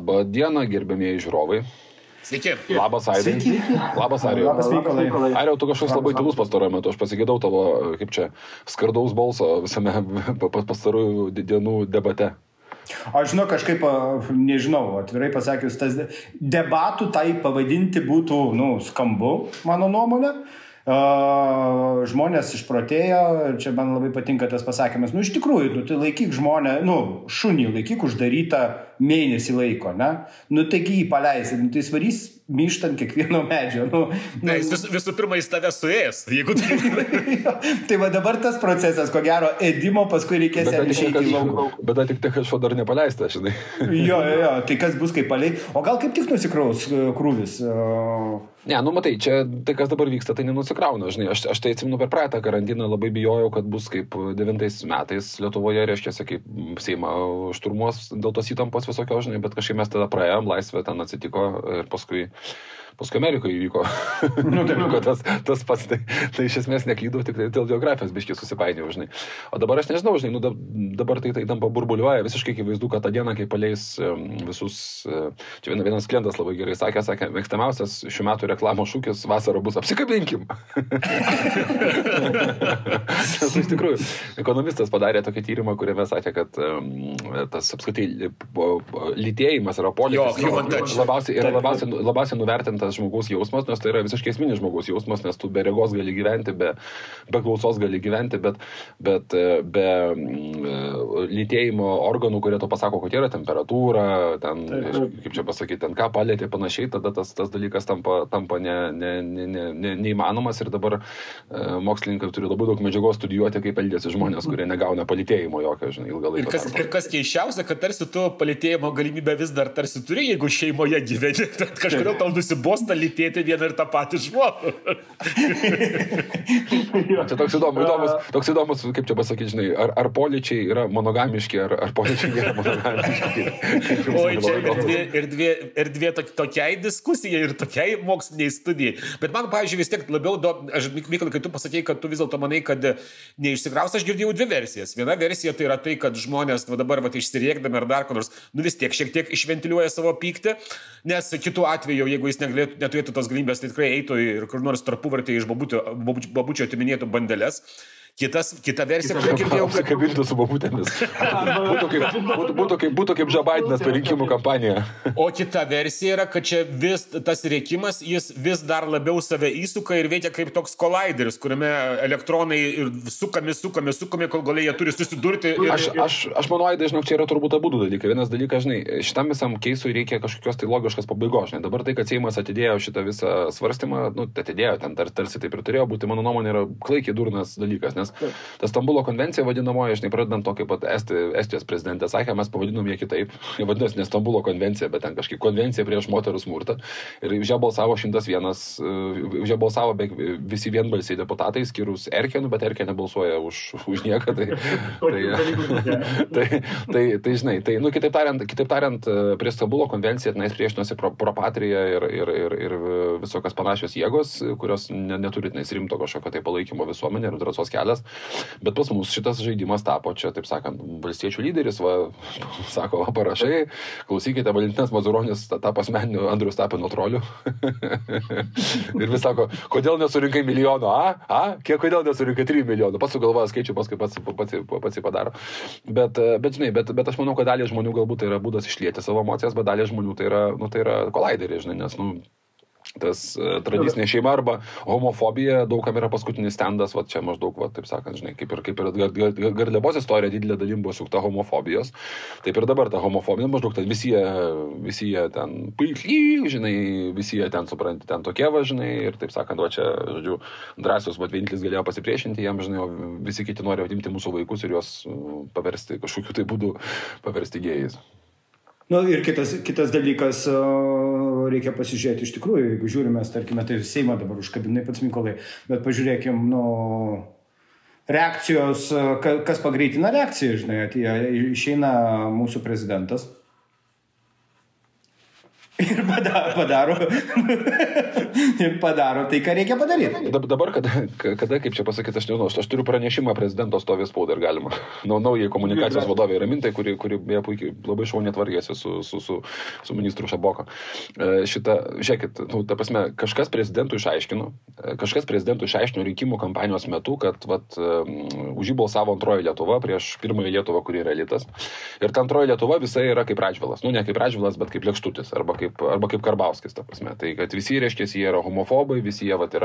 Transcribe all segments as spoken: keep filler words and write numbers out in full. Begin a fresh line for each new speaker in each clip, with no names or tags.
Labą dieną, gerbėmieji žiūrovai.
Sveiki.
Labas, Aidai. Labas, Aidai.
Labas, Mykolai.
Aidai, tu kažkoks labai tylus pastaruoju metu. Aš pasigėdau tavo, kaip čia, skardaus balso visame pastarųjų dienų debate.
Aš žinau, kažkaip, nežinau, atvirai pasakius, tas debatų tai pavadinti būtų, nu, skambu, mano nuomonė. Uh, žmonės išprotėjo, čia man labai patinka tas pasakymas, nu iš tikrųjų, nu, tai laikyk žmonę, nu, šunį laikyk uždarytą mėnesį laiko, ne? Nu, taigi jį paleisi, nu, tai jis varys myštant kiekvieno medžio. Nu,
ne, jis vis, visų pirma jis tave suės, jeigu tai...
Tai va dabar tas procesas, ko gero, ėdimo, paskui reikės jam išeiti į lauką.
Bet tik tik aš dar nepaleista, žinai.
Jo, jo, jo, tai kas bus, kai palei... O gal kaip tik nusikraus krūvis?
Ne, nu matai, čia tai, kas dabar vyksta, tai nenusikrauna, žinai. Aš, aš tai atsimenu per praeitą karantiną labai bijojau, kad bus kaip devintais metais Lietuvoje, reiškia, kaip Seimą šturmuos dėl tos įtampos visokio, žinai, bet kažkaip mes tada praėjom, laisvė ten atsitiko ir paskui... Paskui Amerikoje įvyko. Nu, tai vyko tas, tas pats, tai, tai iš esmės neklydau, tik tai dėl geografijos biškiai susipainiau, žinai. O dabar aš nežinau, žinai, nu, dabar tai, tai tampa burbuliuoja, visiškai akivaizdu, kad tą dieną, kai paleis visus, čia vienas klientas labai gerai sakė, sakė, mėgstamiausias šių metų reklamos šūkis vasarą bus apsikabinkim. Tas iš tikrųjų, ekonomistas padarė tokį tyrimą, kuriame sakė, kad um, tas apskritai lytėjimas yra polikis, labiausiai, yra labiausiai, labiausiai nuvertintas žmogaus jausmas, nes tai yra visiškai esminis žmogaus jausmas, nes tu be regos gali gyventi, be, be klausos gali gyventi, bet, bet be mm, lytėjimo organų, kurie to pasako, kokia yra temperatūra, ten, kaip čia pasakyti, ten ką palėtė panašiai, tada tas, tas dalykas tampa, tampa ne, ne, ne, ne, neįmanomas ir dabar e, mokslininkai turi labai daug medžiagos studijuoti, kaip elgiasi žmonės, kurie negauna palytėjimo jokio, žinai, ilgą laiką.
Ir kas, ir kas keiščiausia, kad tarsi tu palytėjimo galimybę vis dar tarsi turi, jeigu šeimoje gyveni, kažkodėl tau nusibos lytėti vieną ir tą patį žmogų.
Čia toks įdomus, įdomus, toks įdomus, kaip čia pasakyti, žinai, ar, ar poličiai yra monogamiški, ar, ar poličiai yra monogamiški.
Oi, čia erdvė, erdvė, erdvė tokiai diskusijai ir tokiai moksliniai studijai. Bet man, pavyzdžiui, vis tiek labiau, do, aš, Mykolai, kai tu pasakei, kad tu vis dėlto manai, kad neišsikraus, aš girdėjau dvi versijas. Viena versija tai yra tai, kad žmonės va, dabar va, išsiriekdami ar dar ko nors, nu vis tiek šiek tiek išventiliuoja savo pyktį, nes kitu atveju, jeigu jis negalėtų neturėtų tos galimybės, tai tikrai eitų ir kur nors tarpuvartį iš babučio, babučio atiminėtų bandeles. Kitas, kita versija, kurią girdėjau, kad...
Apsikabintų su babutėmis. Būtų kaip, būtų, būtų kaip, būtų kaip Joe Bidenas per rinkimų kampaniją.
O kita versija yra, kad čia vis tas rėkimas, jis vis dar labiau save įsuka ir veikia kaip toks kolaideris, kuriame elektronai ir sukami, sukami, sukami, kol galiai jie turi susidurti. Ir...
Aš, aš, aš manau, Aidai, žinau, čia yra turbūt abu dalykai. Vienas dalykas, žinai, šitam visam keisui reikia kažkokios tai logiškas pabaigos. Žinai. Dabar tai, kad Seimas atidėjo šitą visą svarstymą, nu, atidėjo ten, tar, tarsi taip ir turėjo būti, mano nuomonė, yra klaikiai durnas dalykas, nes ta Stambulo konvencija vadinamoji, aš nepradedant to, kaip Esti, Estijos prezidentė sakė, mes pavadinom ją kitaip. Jie vadinasi ne Stambulo konvencija, bet ten kažkaip konvencija prieš moterų smurtą. Ir už ją balsavo šimtas vienas, už ją balsavo beveik visi vienbalsiai deputatai, skyrus Erkenų, bet Erkenė balsuoja už, už nieką. Tai, tai, tai, tai, tai, žinai, tai, nu, kitaip tariant, kitaip tariant, prie Stambulo konvencija tenais priešinosi pro, pro patriją ir, ir, ir, ir visokios panašios jėgos, kurios ne, neturi tenais rimto kažkokio tai palaikymo visuomenė ir drąsos kelias. Bet pas mus šitas žaidimas tapo čia, taip sakant, valstiečių lyderis, va, sako, va, parašai, klausykite, Valentinas Mazuronis tapo asmeniniu Andrius Tapino troliu. Ir vis sako, kodėl nesurinkai milijono, a? A? Kiek kodėl nesurinkai trijų milijonų? Pats sugalvoja skaičių, paskui pats, pats, pats jį padaro. Bet, bet, žinai, bet, bet aš manau, kad dalį žmonių galbūt tai yra būdas išlieti savo emocijas, bet dalį žmonių tai yra, nu, tai yra kolaideriai, žinai, nes, nu, tas uh, tradicinė šeima arba homofobija daugam yra paskutinis stendas, va čia maždaug, va, taip sakant, žinai, kaip ir, kaip ir gar, gar, Garliavos istorija didelė dalim buvo sukta homofobijos, taip ir dabar ta homofobija, maždaug ten visi jie, visi jie ten puikiai, žinai, visi jie ten supranti, ten tokie va, žinai, ir taip sakant, va čia, žodžiu, drąsius, va, vienintelis galėjo pasipriešinti jam, žinai, o visi kiti nori atimti mūsų vaikus ir juos paversti kažkokiu tai būdu, paversti gėjais.
Nu, ir kitas, kitas dalykas, reikia pasižiūrėti iš tikrųjų, jeigu žiūrime, tarkime, tai Seimą dabar užkabinai pats Mykolai, bet pažiūrėkim, nu, reakcijos, kas pagreitina reakciją, žinai, atėjo, išeina mūsų prezidentas Ir padaro, padaro, ir padaro tai, ką reikia padaryti.
Dabar, kada, kada kaip čia pasakyti, aš nežinau, aš turiu pranešimą prezidento stovės spaudai ir galima. Nau, naujai komunikacijos vadovė Ramintai, kuri, kuri beje puikiai labai šauniai tvarkėsi su, su, su, su ministru Šaboko. Šitą, žiūrėkit, nu, ta prasme, kažkas prezidentų išaiškino, kažkas prezidentų išaiškino rinkimų kampanijos metu, kad vat, už jį balsavo antroji Lietuva prieš pirmąją Lietuvą, kuri yra elitas. Ir ta antroji Lietuva visai yra kaip Radžvilas. Nu, ne kaip Radžvilas, bet kaip Lėkštutis arba kaip arba kaip Karbauskis, ta prasme. Tai kad visi, reiškia, jie yra homofobai, visi jie vat, yra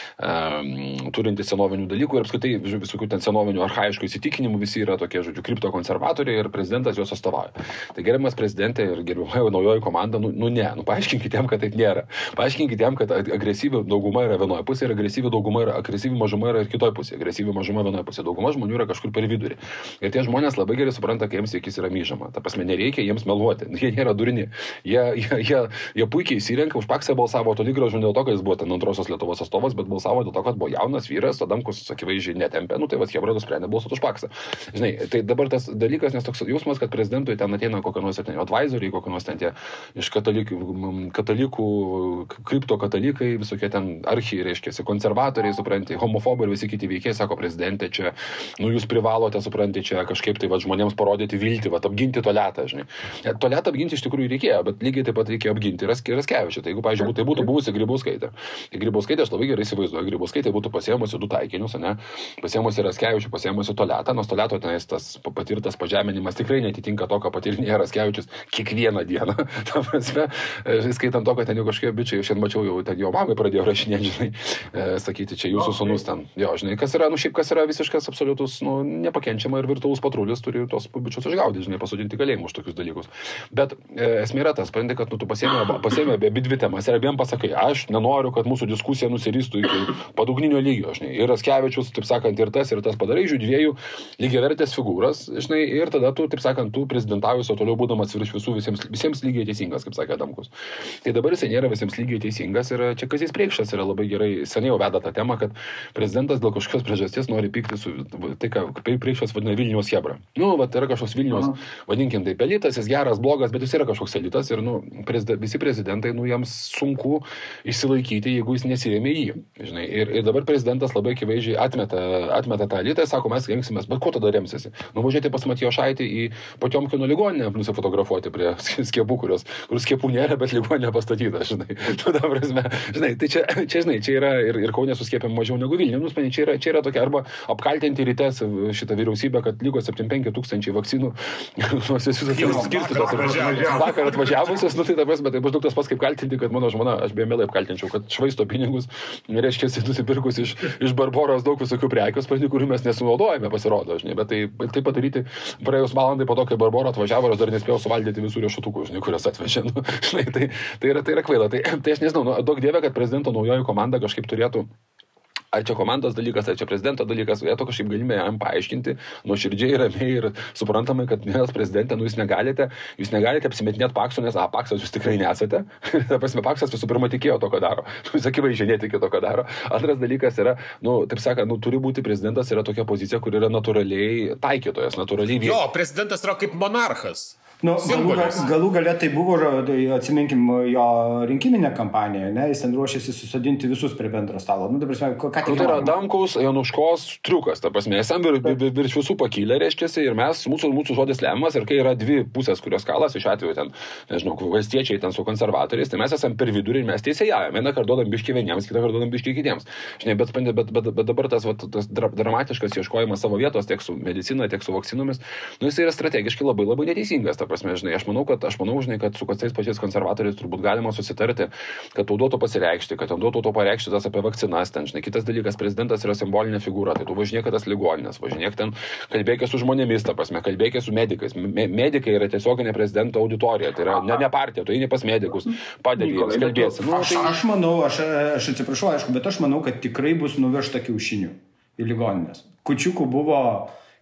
um, turinti senovinių dalykų ir apskritai visokių ten senovinių archaiškų įsitikinimų, visi yra tokie, žodžiu, kriptokonservatoriai ir prezidentas juos atstovauja. Tai gerbiamas prezidentė ir gerbiama naujoji komanda, nu, nu ne, nu paaiškinkite jam, kad taip nėra. Paaiškinkite jam, kad agresyvi dauguma yra vienoje pusėje ir agresyvi dauguma yra, agresyvi mažuma yra ir kitoje pusėje. Agresyvi mažuma vienoje pusėje. Dauguma žmonių yra kažkur per vidurį. Ir tie žmonės labai gerai supranta, kai jiems akis yra myžama. Ta prasme, nereikia jiems meluoti. Jie nėra durni. Jie, jie, jie, jie puikiai įsirenka, už Paksą balsavo toli gražu ne dėl to, kad jis buvo ten antrosios Lietuvos atstovas, bet balsavo dėl to, kad buvo jaunas vyras, Adamkus akivaizdžiai netempė, nu tai va, Chebra nusprendė balsuoti už Paksą. Žinai, tai dabar tas dalykas, nes toks jausmas, kad prezidentui ten ateina kokie nors ten advisoriai, kokie nors ten tie iš katalikų, katalikų kripto katalikai, visokie ten archi, reiškia, konservatoriai, supranti, homofobai ir visi kiti veikiai, sako prezidentė, čia, nu jūs privalote, supranti, čia kažkaip tai va, žmonėms parodyti viltį, va, apginti tualetą, žinai. Tualetą apginti iš tikrųjų reikėjo, bet lygiai taip pat reikėjo apginti Raskevičių. Tai jeigu, pavyzdžiui, tai būtų buvusi Grybauskaitė. Grybauskaitė aš labai gerai įsivaizduoju, Grybauskaitė būtų pasiėmusi du taikinius, ne? Pasiėmusi Raskevičių, pasiėmusi tualetą, nors tualeto tenais tas patirtas pažeminimas tikrai netitinka to, ką patirinėja Raskevičius kiekvieną dieną. Ta prasme, skaitant to, kad ten jau kažkokie bičiai, šiandien mačiau, jau ten jo mamai pradėjo rašinėti, žinai, sakyti, čia jūsų sūnus ten. Jo, žinai, kas yra, nu šiaip kas yra visiškas absoliutus, nu, nepakenčiama ir virtualus patrulis turi tos bičius išgaudyti, žinai, pasodinti kalėjimą už tokius dalykus. Bet e, esmė yra tas, sprendė, kad nu, tu pasiėmė, pasiėmė be dvi temas ir abiem pasakai, aš nenoriu, kad mūsų diskusija nusiristų iki padugninio lygio, žinai. Ir Raskevičius, taip sakant, ir tas, ir tas padarai, žiū dviejų lygiavertės figūras, žinai, ir tada tu, taip sakant, tu prezidentavus, o toliau būdamas virš visų visiems, visiems lygiai teisingas, kaip sakė Adamkus. Tai dabar jis nėra visiems lygiai teisingas ir čia Kazys Preikšas yra labai gerai, seniai jau veda tą temą, kad prezidentas dėl kažkokios priežasties nori pykti su, tai ką Preikšas vadina Vilniaus Chebra. Nu, va, tai yra kažkoks Vilniaus, vadinkim taip, elitas, jis geras, blogas, bet jis yra kažkoks elitas ir, nu, prezid, visi prezidentai, nu, jiems sunku išsilaikyti, jeigu jis nesirėmė jį. Žinai, ir, ir dabar prezidentas labai akivaizdžiai atmeta, atmeta tą elitą ir sako, mes rengsimės, bet ko tada remsiasi? Nuvažiuoti pas Matijošaitį į Potiomkino ligoninę, nusifotografuoti prie skiepų, kurios, kur skiepų nėra, bet ligoninė pastatyta, žinai. Tu, ta prasme, žinai, tai čia, čia, žinai, čia yra ir, ir Kaune suskiepėm mažiau negu Vilniuje, nu, čia yra, čia yra tokia arba apkaltinti ryte šitą vyriausybę, kad liko septyniasdešimt penki tūkstančiai vakcinų, nors jis visos skirstytos. Vakar atvažiavusios, nu tai ta prasme, tai maždaug tas pats kaip kaltinti, kad mano žmona, aš beje mielai apkaltinčiau, kad švaisto pinigus, reiškia, nusipirkus iš, iš Barboros daug visokių prekių, kurių mes nesunaudojame, pasirodo, žinai, bet tai, tai padaryti praėjus valandai po to, kai Barbora atvažiavo, aš dar nespėjau suvaldyti visų riešutukų, žinai, kurias atvežė. Nu, žinai, tai, tai, yra, tai yra kvaila. Tai, tai aš nežinau, nu, daug dievė, kad prezidento naujoji komanda kažkaip turėtų. Ar čia komandos dalykas, ar čia prezidento dalykas, jie to kažkaip galime jam paaiškinti, nuoširdžiai, ramiai ir suprantamai, kad vienas prezidentė, nu jūs negalite, jūs negalite apsimetinėti Paksu, nes, a, Paksas jūs tikrai nesate. Ta prasme, Paksas visų pirma tikėjo to, ką daro. Jūs akivaizdžiai netikė to, ką daro. Antras dalykas yra, nu, taip sakant, nu, turi būti prezidentas, yra tokia pozicija, kur yra natūraliai taikytojas, natūraliai vien.
Jo, prezidentas yra kaip monarchas.
Nu, galų, galų galę tai buvo, atsiminkim, jo rinkiminė kampanija, ne? Jis ten ruošėsi susadinti visus prie bendro stalo. Nu, ta prasme, ką tik...
Tai yra Adamkaus, Januškos triukas, ta prasme, esam vir, vir, virš visų pakilę, reiškiasi, ir mes, mūsų, mūsų žodis lemiamas, ir kai yra dvi pusės, kurios kalas, iš atveju ten, nežinau, valstiečiai ten su konservatoriais, tai mes esam per vidurį ir mes teisėjavome. Vieną kartą duodam biškį vieniems, kitą kartą duodam biškį kitiems. Žinai, bet, bet, bet, bet, bet dabar tas, va, tas dramatiškas ieškojimas savo vietos tiek su medicina, tiek su vakcinomis, nu, jis yra strategiškai labai, labai neteisingas, ta prasme, žinai, aš manau, kad aš manau, žinai, kad su tais pačiais konservatoriais turbūt galima susitarti, kad tau duotų pasireikšti, kad tau duotų to pareikšti tas apie vakcinas, ten, žinai, kitas dalykas, prezidentas yra simbolinė figūra, tai tu važinėk tas ligoninės, važinėk ten, kalbėkė su žmonėmis, ta prasme, kalbėkė su medikais. Me medikai yra tiesioginė prezidento auditorija, tai yra ne, ne partija, tu eini pas medikus, padedi jiems, kalbėsi. Nu,
aš,
tai...
aš manau, aš, aš atsiprašau, aišku, bet aš manau, kad tikrai bus nuvežta kiaušinių į ligoninės. Kučiukų buvo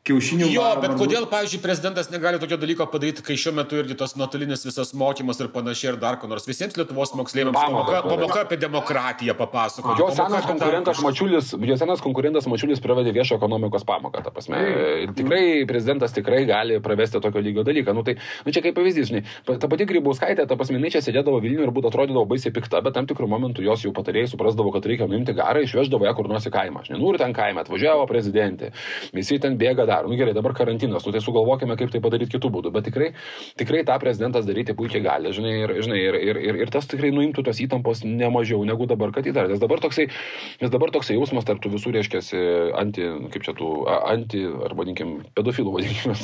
kiaušinių.
Jo, bet kodėl, pavyzdžiui, prezidentas negali tokio dalyko padaryti, kai šiuo metu irgi tos nuotolinis visas mokymas ir panašiai ir dar ko nors. Visiems Lietuvos moksleiviams pamoka, pamoka apie demokratiją papasako.
Jo senas konkurentas Mačiulis, jo senas konkurentas Mačiulis pravedė viešo ekonomikos pamoką, ta prasme. Ir tikrai prezidentas tikrai gali pravesti tokio lygio dalyką. Nu tai, nu čia kaip pavyzdys, žinai, ta pati Grybauskaitė, ta prasme, čia sėdėdavo Vilniuje ir būtų atrodydavo baisiai pikta, bet tam tikrų momentų jos jau patarėjai suprasdavo, kad reikia nuimti garą, išveždavo ją kur nors į kaimą. Žinai, nu ir ten kaime atvažiavo prezidentė, visi ten bėga dar. Nu gerai, dabar karantinas, nu tai sugalvokime, kaip tai padaryti kitų būdų, bet tikrai, tikrai tą prezidentas daryti puikiai gali, žinai, ir, žinai, ir, ir, ir, ir tas tikrai nuimtų tos įtampos ne mažiau negu dabar, kad įtar. Nes dabar toksai, nes dabar toksai jausmas tarp tų visų, reiškiasi, anti, kaip čia tų, anti, ar vadinkim, pedofilų, vadinkim,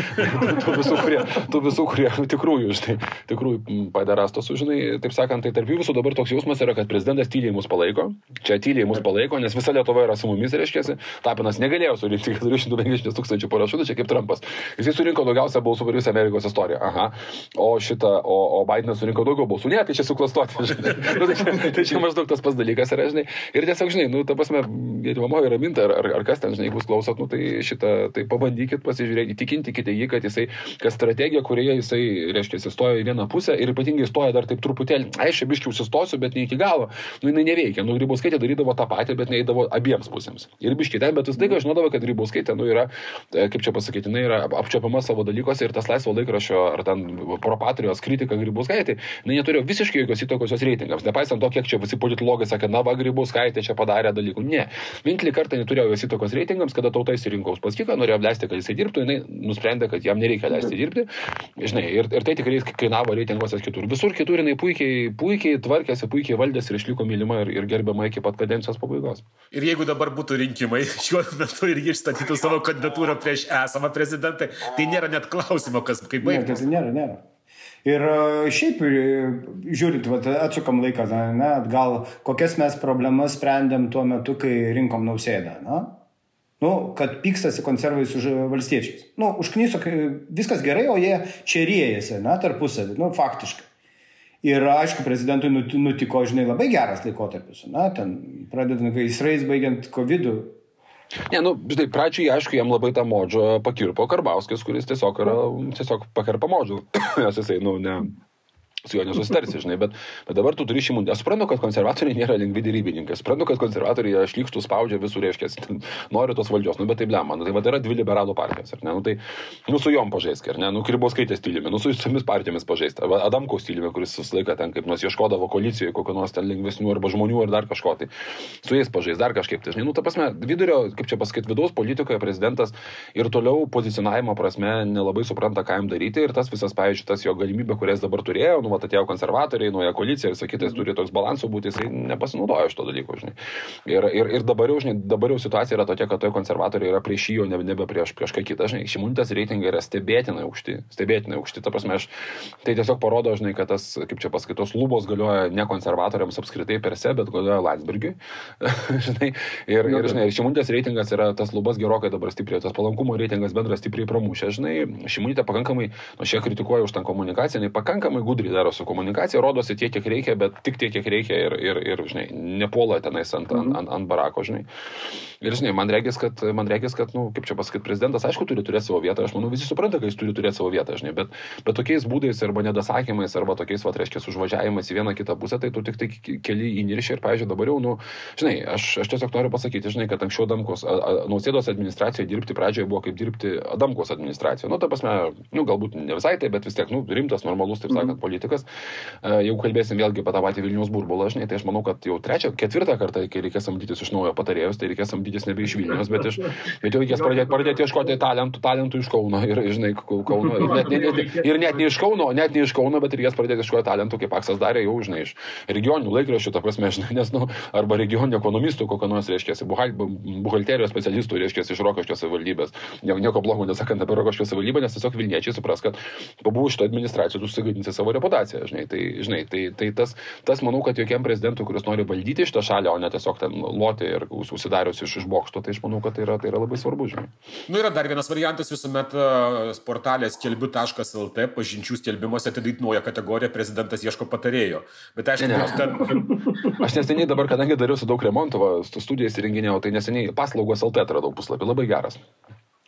tų visų, kurie, tų visų, kurie tikrųjų, žinai, tikrųjų paderastos, žinai, taip sakant, tai tarp jų visų dabar toks jausmas yra, kad prezidentas tyliai mus palaiko, čia tyliai mus palaiko, nes visa Lietuva yra su mumis, reiškiasi, Tapinas negalėjo surinkti keturi šimtai penkiasdešimt tūkstančių parašų, čia kaip Trumpas. Jis surinko daugiausia balsų per visą Amerikos istoriją. Aha. O šitą, o, o Bidenas surinko daugiau balsų. Ne, tai čia suklastoti, žinai. Nu, tai, tai čia maždaug tas pats dalykas yra, žinai. Ir tiesiog, žinai, nu, ta prasme, gerbiamoji Raminta, ar, ar, ar kas ten, žinai, jeigu jūs klausot, nu, tai šitą, tai pabandykit pasižiūrėti, įtikinkite jį, kad jisai, kad strategija, kurioje jisai, reiškia, įstojo į vieną pusę ir ypatingai įstojo dar taip truputėlį, aš čia biškiai užsistosiu, bet ne iki galo, nu, jinai neveikia. Nu, Grybauskaitė darydavo tą patį, bet neįdavo abiems pusėms. Ir biškiai ten, bet vis tai, žinodavo, kad Grybauskaitė, nu, yra, kaip čia pasakyti, jinai yra apčiuopiama savo dalykuose ir tas laisvo laikraščio ar ten propatrijos kritika Grybauskaitė, jinai neturėjo visiškai jokios įtakos jos reitingams. Nepaisant to, kiek čia visi politologai sakė, na va, Grybauskaitė čia padarė dalykų. Ne. Vienintelį kartą neturėjo jos įtakos reitingams, kada tauta įsirinko Uspaskichą, norėjo leisti, kad jisai dirbtų, jinai nusprendė, kad jam nereikia leisti dirbti. Žinai, ir, ir tai tikrai kainavo reitinguose kitur. Visur kitur jinai puikiai, puikiai tvarkėsi, puikiai valdėsi ir išliko mylima ir, ir gerbiama iki pat kadencijos pabaigos.
Ir jeigu dabar būtų rinkimai, šiuo metu ir išstatytų savo kandidatūrą prieš esamą prezidentą, tai nėra net klausimo, kas kaip baigtas.
Ne, nėra, nėra. Ir šiaip, žiūrint, vat, atsukam laiką, ne, atgal, kokias mes problemas sprendėm tuo metu, kai rinkom Nausėdą, na? Nu, kad pykstasi konservai su valstiečiais. Nu, užknyso, viskas gerai, o jie čia riejasi, na, tarpusavį, nu, faktiškai. Ir, aišku, prezidentui nutiko, žinai, labai geras laikotarpis, na, ten pradedant gaisrais, baigiant kovidu.
Ne, nu, žinai, pradžiai, aišku, jam labai tą modžą pakirpo Karbauskis, kuris tiesiog yra, tiesiog pakarpa modžą, nes jisai, nu, ne, su juo nesusitarsi, žinai, bet, bet dabar tu turi Šimonytę. Aš suprantu, kad konservatoriai nėra lengvi derybininkai. Suprantu, kad konservatoriai šlykštų spaudžia visų, reiškia, nori tos valdžios, nu, bet tai blema, nu, tai va, yra dvi liberalų partijos, ar ne, nu, tai, nu, su jom pažaisk, ar ne, nu, Grybauskaitės stiliumi, nu, su visomis partijomis pažaisk, Adamkaus stiliumi, kuris visą laiką ten kaip nors ieškodavo koalicijoje, kokio nors ten lengvesnių arba žmonių ar dar kažko, tai su jais pažaisk, dar kažkaip, tai, žinai, nu, ta prasme, vidurio, kaip čia pasakyti, vidaus politikoje prezidentas ir toliau pozicionavimo prasme nelabai supranta, ką jam daryti ir tas visas, pavyzdžiui, tas jo galimybė, kurias dabar turėjo, nu, atėjo konservatoriai, nauja koalicija ir sakytais turi toks balansų būti, jisai nepasinaudojo šito dalyko, žinai. Ir, ir, ir dabar, jau, žinai, dabar jau situacija yra tokia, kad toje konservatoriai yra prieš jį, o ne, nebe prieš, prieš ką kitą, žinai. Šimonytės reitingai yra stebėtinai aukšti, stebėtinai aukšti. Ta prasme, aš, tai tiesiog parodo, žinai, kad tas, kaip čia paskaitos, lubos galioja ne konservatoriams apskritai per se, bet galioja Landsbergiui. žinai. Ir, ir, žinai, Šimonytės reitingas yra tas lubas gerokai dabar stipriai, tas palankumo reitingas bendras stipriai pramušė, žinai. Šimonytė pakankamai, nu, šie kritikuoja už tą komunikaciją, jinai pakankamai gudriai daro su komunikacija. Komunikacija rodosi tiek, kiek reikia, bet tik tiek, kiek reikia ir, ir, ir žinai, nepuola tenais ant, ant, ant, ant barako, žinai. Ir, žinai, man reikės, kad, man reikės, kad, nu, kaip čia pasakyti, prezidentas, aišku, turi turėti savo vietą, aš manau, visi supranta, kad jis turi turėti savo vietą, žinai, bet, bet tokiais būdais arba nedasakymais, arba tokiais, va, reiškia, užvažiavimais į vieną kitą pusę, tai tu tik tai keli įniršį ir, pavyzdžiui, dabar jau, nu, žinai, aš, aš tiesiog noriu pasakyti, žinai, kad anksčiau Adamkaus, Nausėdos administracijoje dirbti pradžioje buvo kaip dirbti Adamkaus administracijoje. Nu, ta prasme, nu, galbūt ne visai tai, bet vis tiek, nu, rimtas, normalus, taip sakant, politikas. Jeigu kalbėsim vėlgi apie tą patį Vilniaus burbulą, žinai, tai aš manau, kad jau trečią, ketvirtą kartą, kai reikės samdytis iš naujo patarėjus, tai reikės samdytis nebe iš Vilniaus, bet, iš, bet jau reikės pradėti, pradėti ieškoti talentų, talentų iš Kauno ir, žinai, Kauno, ir net, net, net, ir net ne iš Kauno, net ne iš Kauno, bet reikės pradėti ieškoti talentų, kaip Paksas darė jau, žinai, iš regioninių laikraščių, ta prasme, žinai, nes, nu, arba regioninių ekonomistų, kokio nors, reiškia, buhalterijos specialistų, reiškia, iš Rokiškio savivaldybės. Nieko blogo nesakant apie Rokiškio savivaldybę, nes tiesiog Vilniečiai supras, kad pabuvus šito administracijų tu susigadinsi savo reputaciją, žinai, tai, žinai, tai, tai tas, tas, manau, kad jokiam prezidentui, kuris nori valdyti šitą šalį, o ne tiesiog ten loti ir užsidarius iš, iš bokšto, tai aš manau, kad tai yra, tai yra labai svarbu, žinai.
Nu, yra dar vienas variantas visuomet portalė skelbiu taškas el tė pažinčių skelbimuose atidaryti naują kategoriją prezidentas ieško patarėjo. Bet aišku, ne, ne.
Ten... Aš neseniai dabar, kadangi dariausi daug remonto, studijas įrenginėjau, tai neseniai paslaugos el tė atradau puslapį, labai geras.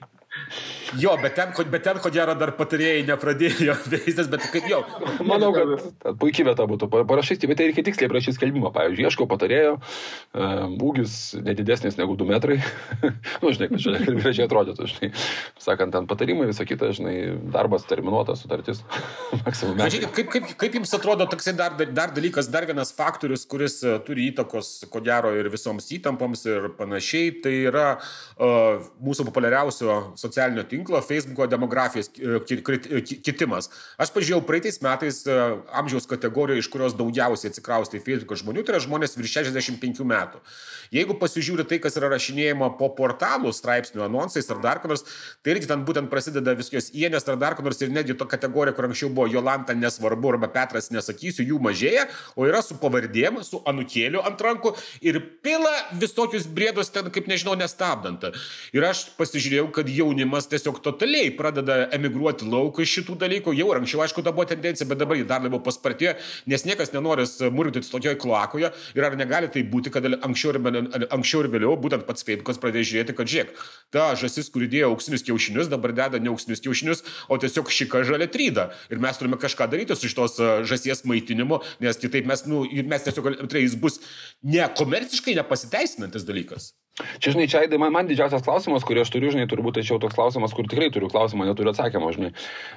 Jo, bet ten, bet ten ko gero dar patarėjai nepradėjo veistis, bet kaip jau.
Manau, kad puikiai vieta būtų. Parašyti, bet tai reikia tiksliai prašyti skelbimą. Pavyzdžiui, ieškau patarėjo, ūgis nedidesnis negu du metrai. Nu, žinai, kad žinai, kaip gražiai atrodytų, žinai. Sakant, ten patarimai, visą kitą, žinai, darbas terminuotas, sutartis. Maksimum metai.
Kaip, kaip, kaip jums atrodo toksai dar, dar dalykas, dar vienas faktorius, kuris turi įtakos, ko gero, ir visoms įtampoms ir panašiai, tai yra uh, mūsų populiariausio socialinio tinklo Facebooko demografijos kitimas. Aš pažiūrėjau praeitais metais amžiaus kategoriją, iš kurios daugiausiai atsikraustė Facebooko žmonių, tai yra žmonės virš šešiasdešimt penkių metų. Jeigu pasižiūri tai, kas yra rašinėjama po portalų, straipsnių, anonsais ar dar ką nors, tai irgi ten būtent prasideda viskios ienės ar dar ką nors ir netgi to kategorija, kur anksčiau buvo Jolanta nesvarbu arba Petras nesakysiu, jų mažėja, o yra su pavardėm, su anukėliu ant rankų ir pila visokius brėdus ten, kaip nežinau, nestabdant. Ir aš pasižiūrėjau, kad jaunimas tiesiog totaliai pradeda emigruoti lauk iš šitų dalykų. Jau ir anksčiau, aišku, ta buvo tendencija, bet dabar jį dar labiau paspartėjo, nes niekas nenoris murgdytis tokioje kloakoje. Ir ar negali tai būti, kad anksčiau ir, anksčiau ir vėliau būtent pats Facebookas pradėjo žiūrėti, kad žiūrėk, ta žąsis, kuri dėjo auksinius kiaušinius, dabar deda ne auksinius kiaušinius, o tiesiog šika žalia tryda. Ir mes turime kažką daryti su šitos žąsies maitinimu, nes kitaip mes, nu, mes tiesiog, tai jis bus nekomerciškai nepasiteisinantis dalykas.
Čia, žinai, čia man, man didžiausias klausimas, kurį aš turiu, žinai, turbūt tačiau toks klausimas, kur tikrai turiu klausimą, neturiu atsakymą, žinai.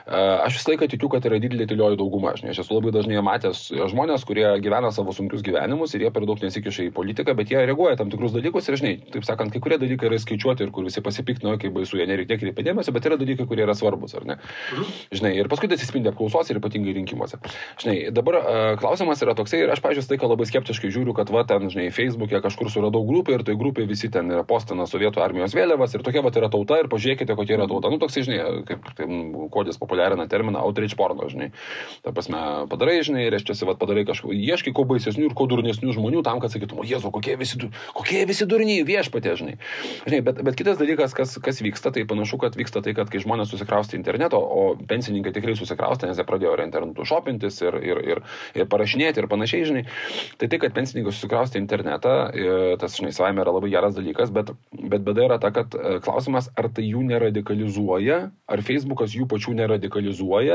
Aš visą laiką tikiu, kad yra didelė tylioji dauguma, žinai. Aš esu labai dažnai matęs žmonės, kurie gyvena savo sunkius gyvenimus ir jie per daug nesikiša į politiką, bet jie reaguoja tam tikrus dalykus ir, žinai, taip sakant, kai kurie dalykai yra skaičiuoti ir kur visi pasipiktino, kaip baisu, jie nereikia kreipti dėmesio, bet yra dalykai, kurie yra svarbus, ar ne? Žinai, ir paskui tai atsispindi apklausos ir ypatingai rinkimuose. Žinai, dabar klausimas yra toksai ir aš, pavyzdžiui, tai labai skeptiškai žiūriu, kad va ten, žinai, Facebook'e kažkur suradau grupę ir tai grupė visi ten yra postina Sovietų armijos vėliavas ir tokia va yra tauta ir pažiūrėkite, kokia yra tauta. Nu, toksai, žinai, kaip tai, kodis populiarina terminą outreach porno, žinai. Ta prasme, padarai, žinai, reiškiasi, va padarai kažko, ieškai ko baisesnių ir ko durnesnių žmonių tam, kad sakytum, o Jėzau, kokie visi, kokie visi durniai viešpatie, žinai. Žinai, bet, bet kitas dalykas, kas, kas vyksta, tai panašu, kad vyksta tai, kad kai žmonės susikraustė interneto, o pensininkai tikrai susikraustė, nes jie pradėjo ir internetu šopintis ir, ir, ir, ir parašinėti ir panašiai, žinai. Tai tai, kad pensininkai susikraustė internetą, tas, žinai, savaime yra labai geras dalykas, bet Bet bėda yra ta, kad klausimas, ar tai jų neradikalizuoja, ar Facebookas jų pačių neradikalizuoja,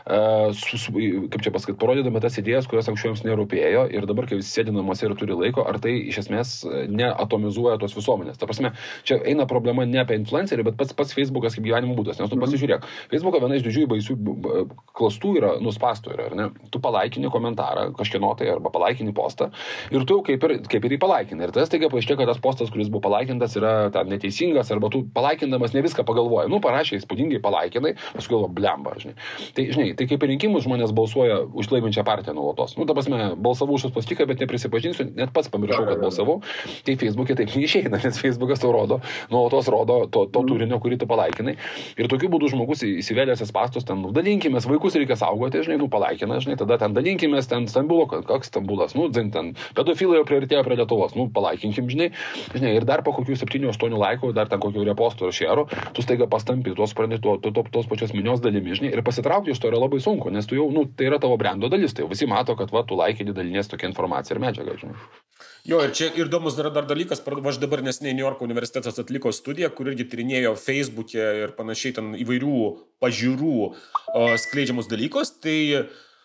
su, su, kaip čia pasakyti, parodydami tas idėjas, kurios anksčiau jiems nerūpėjo ir dabar, kai visi sėdi namuose ir turi laiko, ar tai iš esmės neatomizuoja tos visuomenės. Ta prasme, čia eina problema ne apie influencerį, bet pats, pats Facebookas kaip gyvenimo būdas. Nes tu pasižiūrėk, Facebooką viena iš didžiųjų baisių klastų yra nuspastų, yra, ar ne? Tu palaikini komentarą kažkieno tai arba palaikini postą ir tu kaip ir, kaip ir jį palaikini. Ir tas taiga paaiškėjo, kad tas postas, kuris buvo palaikintas, yra ten neteisingas, arba tu palaikindamas ne viską pagalvoji. Nu, parašė įspūdingai palaikinai, paskui galvo, blemba, žinai. Tai, žinai, tai kaip ir rinkimus žmonės balsuoja už laiminčią partiją nuolatos. Nu, ta prasme, balsavau už Uspaskichą, bet neprisipažinsiu, net pats pamiršau, kad balsavau. Tai Facebook'e taip neišeina, nes Facebookas tau rodo, nuolatos rodo to, to turinio, kurį tu palaikinai. Ir tokiu būdu žmogus įsivėlęs į spastus, ten, nu, dalinkimės, vaikus reikia saugoti, žinai, nu, palaikina, žinai, tada ten dalinkimės, ten Stambulo, koks Stambulas, nu, dzin, ten pedofilai jau priartėjo prie Lietuvos, nu, palaikinkim, žinai, žinai, ir dar po kokių septynių aštuonių laikų, dar ten kokių repostų ir šėrų, tu staiga pastampi tuos, to, to, to, tos pačios minios dalimi, žinai, ir pasitraukti iš to yra labai sunku, nes tu jau, nu, tai yra tavo brendo dalis, tai jau visi mato, kad va, tu laikini dalinės tokią informaciją ir medžiagą, žinai.
Jo, ir čia ir įdomus dar, dar dalykas, aš dabar neseniai New Yorko universitetas atliko studiją, kur irgi tyrinėjo Facebook'e ir panašiai ten įvairių pažiūrų o, skleidžiamus dalykus, tai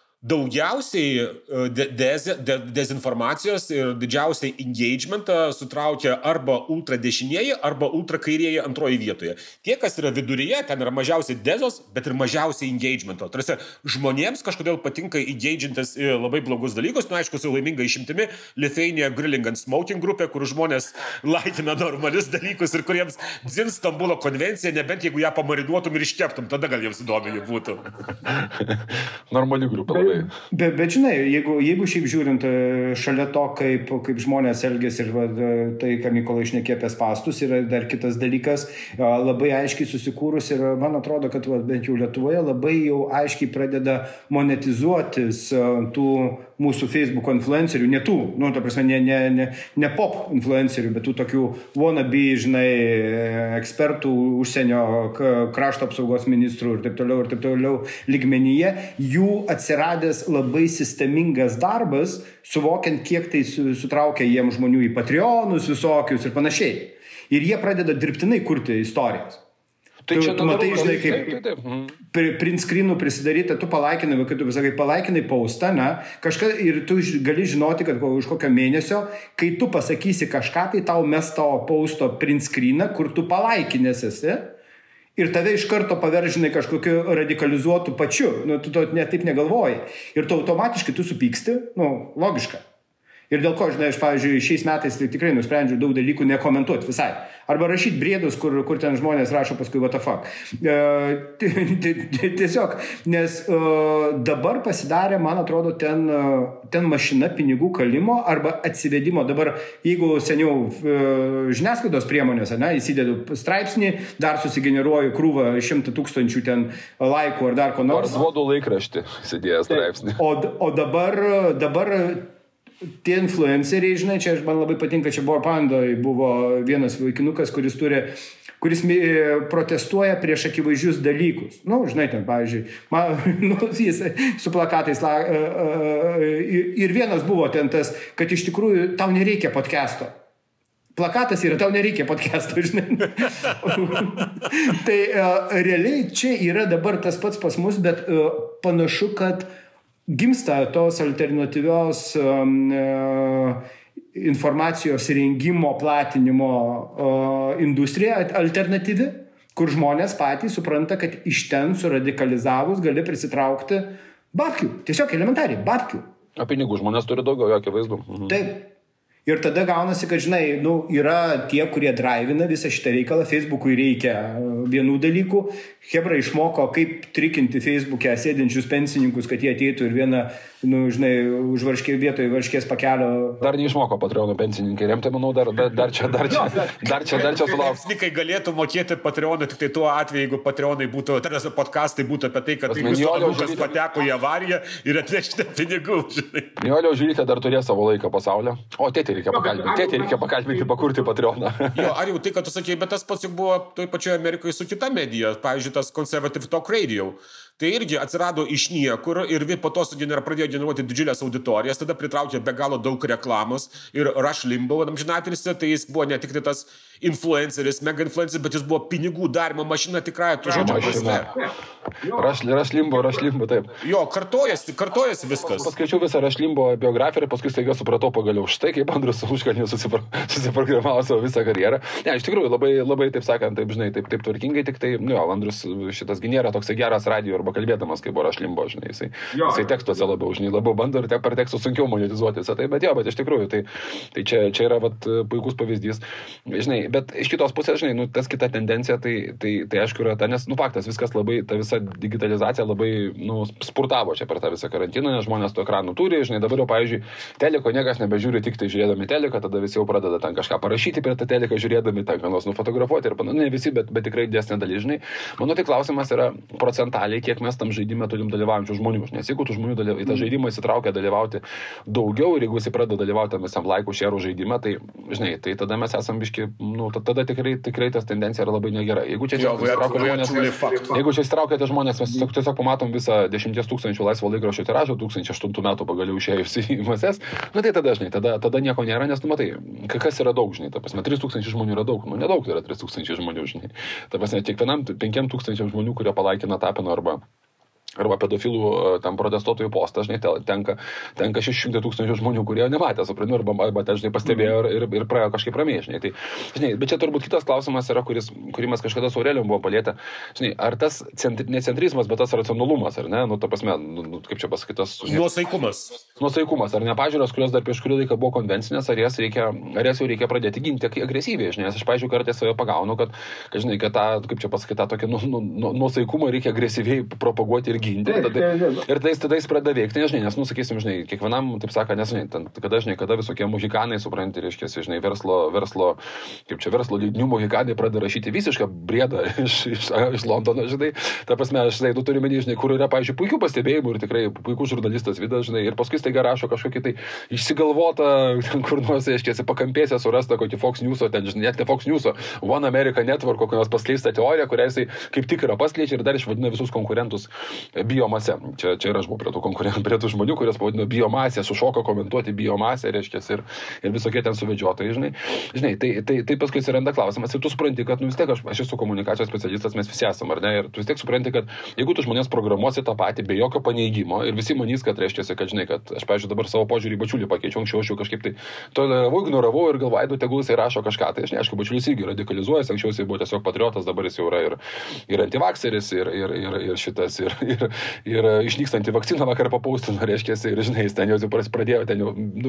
daugiausiai de, de, de, dezinformacijos ir didžiausiai engagementą sutraukia arba ultradešinieji, arba ultrakairieji antroji vietoje. Tie, kas yra viduryje, ten yra mažiausiai dezos, bet ir mažiausiai engagemento. Tarsi žmonėms kažkodėl patinka engagintis labai blogus dalykus, nu aišku, su laiminga išimtimi Lithuania Grilling and Smoking grupė, kur žmonės laikina normalius dalykus ir kuriems dzin Stambulo konvencija, nebent jeigu ją pamariduotum ir iškeptum, tada gal jiems įdomi būtų.
Normali grupė.
Bet, bet žinai, jeigu, jeigu šiaip žiūrint šalia to, kaip, kaip žmonės elgės ir va, tai, ką Mykolai šnekė apie spastus, yra dar kitas dalykas, labai aiškiai susikūrus ir man atrodo, kad va, bent jau Lietuvoje labai jau aiškiai pradeda monetizuotis tų mūsų Facebook influencerių, ne tų, nu, ta prasme, ne, ne, ne, ne pop influencerių, bet tų tokių wannabe, žinai, ekspertų užsienio krašto apsaugos ministrų ir taip toliau ir taip toliau lygmenyje, jų atsiradęs labai sistemingas darbas, suvokiant, kiek tai sutraukia jiems žmonių į Patreonus visokius ir panašiai. Ir jie pradeda dirbtinai kurti istorijas.
Tai
tu,
čia
tu matai, žinai, kaip
taip, taip, taip.
Mm. print screenų prisidaryta, tu palaikinai, kai tu sakai, palaikinai postą, ne, kažką, ir tu gali žinoti, kad už kokio mėnesio, kai tu pasakysi kažką, tai tau mes tavo posto print screeną, kur tu palaikinęs esi, ir tave iš karto paveržinai kažkokiu radikalizuotų pačiu, nu, tu to net taip negalvoji. Ir tu automatiškai tu supyksti, nu, logiška. Ir dėl ko, žinai, aš, pavyzdžiui, šiais metais tai tikrai nusprendžiu daug dalykų nekomentuoti visai. Arba rašyti briedus, kur, kur ten žmonės rašo paskui what the fuck. E, tiesiog, nes e, dabar pasidarė, man atrodo, ten, ten mašina pinigų kalimo arba atsivedimo. Dabar, jeigu seniau e, žiniasklaidos priemonėse, ne, įsidedu straipsnį, dar susigeneruoju krūvą šimtą tūkstančių ten laikų ar dar ko nors.
Ar duodu laikraštį, įsidėjęs straipsnį.
O, o dabar, dabar tie influenceriai, žinai, čia man labai patinka, čia buvo Pandoj, buvo vienas vaikinukas, kuris turi, kuris protestuoja prieš akivaizdžius dalykus. Nu, žinai, ten, pavyzdžiui, man, nu, jis su plakatais, la, ir vienas buvo ten tas, kad iš tikrųjų tau nereikia podcast'o. Plakatas yra, tau nereikia podcast'o, žinai. Tai uh, realiai čia yra dabar tas pats pas mus, bet uh, panašu, kad gimsta tos alternatyvios um, uh, informacijos rengimo, platinimo uh, industrija alternatyvi, kur žmonės patys supranta, kad iš ten suradikalizavus gali prisitraukti babkių. Tiesiog elementariai, babkių.
O pinigų žmonės turi daugiau, jokio vaizdu. Mhm.
Taip. Ir tada gaunasi, kad, žinai, nu, yra tie, kurie drivina visą šitą reikalą. Facebookui reikia vienų dalykų. Hebra išmoko, kaip trikinti Facebook'e sėdinčius pensininkus, kad jie ateitų ir vieną, nu, žinai, už varškė vietoje varškės pakelio.
Dar neišmoko Patreono pensininkai. Remtai, manau, dar, dar, dar čia, dar čia, dar čia, dar čia sulauks.
Pensininkai galėtų mokėti Patreoną tik tai tuo atveju, jeigu Patreonai būtų, tarsi podcastai būtų apie tai, kad jūsų anūkas pateko į avariją ir atnešti pinigų, žinai.
Nijolio žiūrite, dar turės savo laiką pasaulio. O tėtį reikia pakalbinti, tėtį reikia pakalbinti, pakurti Patreoną.
Jo, ar jau tai, kad tu sakei, bet tas pats juk buvo toj pačioje Amerikoje su kita medija, pavyzdžiui, tas Conservative Talk Radio. Tai irgi atsirado iš niekur ir po to pradėjo generuoti didžiulės auditorijas, tada pritraukė be galo daug reklamos ir Rush Limbaugh, amžinatilsį, tai jis buvo ne tik tai tas influenceris, mega influenceris, bet jis buvo pinigų darimo mašina tikrąja tų žodžio prasme.
Rush Limbaugh, Rush Limbaugh, taip.
Jo, kartojasi, kartojasi viskas.
Paskaičiau visą Rush Limbaugh biografiją ir paskui staiga supratau pagaliau štai, kaip Andrius Užkalnis susipro, susiprogramavo savo visą karjerą. Ne, iš tikrųjų, labai, labai taip sakant, taip, žinai, taip, taip tvarkingai, tik tai, nu jo, Andrius šitas nėra toksai geras radijo arba kalbėdamas, kaip buvo Rush Limbaugh, žinai, jisai, jisai tekstuose labiau, žinai, labiau bando ir per tekstus sunkiau monetizuoti visą tai, bet jo, bet iš tikrųjų, tai, tai čia, čia yra vat, puikus pavyzdys, žinai, bet iš kitos pusės, žinai, nu, tas kita tendencija, tai, tai, tai aišku yra ta, nes, nu, faktas, viskas labai, ta visa digitalizacija labai, nu, spurtavo čia per tą visą karantiną, nes žmonės tų ekranų turi, žinai, dabar jau, pavyzdžiui, teliko niekas nebežiūri tik tai žiūrėdami teliką, tada visi jau pradeda ten kažką parašyti per tą teliką, žiūrėdami ten, ką nors nufotografuoti ir panašiai, ne visi, bet, bet tikrai didesnė dalis, žinai. Manau, tai klausimas yra procentaliai, kiek mes tam žaidime turim dalyvaujančių žmonių, nes jeigu tų žmonių dalyva, į tą žaidimą įsitraukia dalyvauti daugiau ir jeigu jis pradeda dalyvauti visam laikų šerų žaidimą, tai, žinai, tai tada mes esam biški, nu, tada tikrai, tikrai tas tendencija yra labai negera. Jeigu čia įsitraukia žmonės, jeigu čia įsitraukiate žmonės, mes tiesiog, tiesiog pamatom visą dešimties tūkstančių laisvo laikraščio tiražą, du tūkstančiai aštuntų metų pagaliau išėjusi į mases, nu tai tada, žinai, tada, tada nieko nėra, nes, nu, matai, kas yra daug, žinai, ta prasme, trys tūkstančiai žmonių yra daug, nu, nedaug tai yra trys tūkstančiai žmonių, žinai. Ta prasme, kiekvienam penkiem tūkstančiam žmonių, kurie palaikina Tapino arba arba pedofilų tam protestuotojų postą, žinai, tenka, tenka šeši šimtai tūkstančių žmonių, kurie nematė, suprantu, arba, arba ten, žinai, pastebėjo ir, ir, ir praėjo kažkaip ramiai, žinai. Tai, žinai, bet čia turbūt kitas klausimas yra, kuris, kurį mes kažkada su Aurelijum buvo palėtę, žinai, ar tas centri, ne centrizmas, bet tas racionalumas, ar ne, nu, ta prasme, nu, kaip čia pasakytas,
nuosaikumas.
Nuosaikumas, ar ne pažiūros, kurios dar prieš kurį laiką buvo konvencinės, ar jas, reikia, ar jas jau reikia pradėti ginti agresyviai, žinai, aš, pavyzdžiui, kartais save pagaunu, kad, kad, žinai, kad tą, kaip čia pasakyti, tą tokį nu, nu, nu, nuosaikumą reikia agresyviai propaguoti ir ginti. Tada, ir tais tada jis pradeda veikti, nežinai, nes, nu, sakysim, žinai, kiekvienam, taip sako, nežinai, ten, kada, žinai, kada visokie mužikanai, supranti, reiškia, žinai, verslo, verslo, kaip čia, verslo leidinių mužikanai pradeda rašyti visišką briedą iš, iš, iš Londono, žinai, ta prasme, aš, žinai, tu turi menį, žinai, kur yra, pavyzdžiui, puikių pastebėjimų ir tikrai puikus žurnalistas Vidas, žinai, ir paskui staiga rašo kažkokį tai išsigalvotą, kur nors, reiškia, pakampėse surasta kokį Fox News'o, ten, žinai, net ne Fox News'o, One America Network, kokią nors paskleistą teoriją, kurią jisai kaip tik yra paskleidžia ir dar išvadina visus konkurentus biomase. Čia, čia ir aš buvau prie tų konkurentų, prie tų žmonių, kurias pavadino biomasė, sušoka komentuoti biomasę, reiškia, ir, ir visokie ten suvedžiotojai, žinai. Žinai, tai, tai, tai paskui atsiranda klausimas ir tu supranti, kad nu vis tiek aš, aš esu komunikacijos specialistas, mes visi esame, ar ne, ir tu vis tiek supranti, kad jeigu tu žmonės programuosi tą patį be jokio paneigimo ir visi manys, kad reiškia, kad žinai, kad aš, pavyzdžiui, dabar savo požiūrį į Bačiulį pakeičiau, anksčiau aš jau kažkaip tai toleravau, ignoravau ir galvojau, tegul jisai rašo kažką, tai aš neaišku, Bačiulis irgi radikalizuojas, anksčiau jisai buvo tiesiog patriotas, dabar jis jau yra ir, ir antivakseris, ir, ir, ir, ir šitas, ir, ir, ir išnykstanti vakcina vakar papaustino, reiškia, ir žinai, ten jau pradėjo, ten jau, nu,